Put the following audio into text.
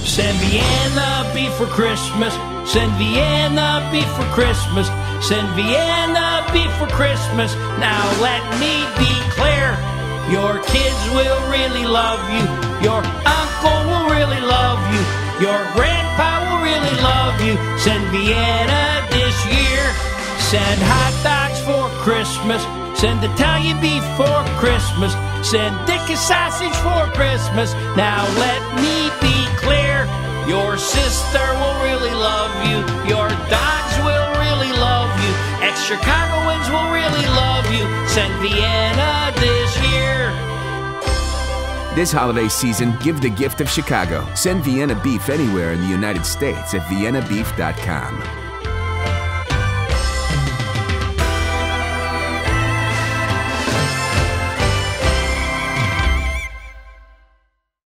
Send Vienna beef for Christmas. Send Vienna beef for Christmas. Send Vienna beef for Christmas. Now let me be clear. Your kids will really love you. Your uncle will really love you. Your grandpa will really love you. Send Vienna this year. Send hot dogs for Christmas. Send Italian beef for Christmas. Send Dickie sausage for Christmas. Now let me be clear. Your sister will really love you. Your dogs will really love you. Ex-Chicagoans will really love you. Send Vienna this year. This holiday season, give the gift of Chicago. Send Vienna beef anywhere in the United States at viennabeef.com.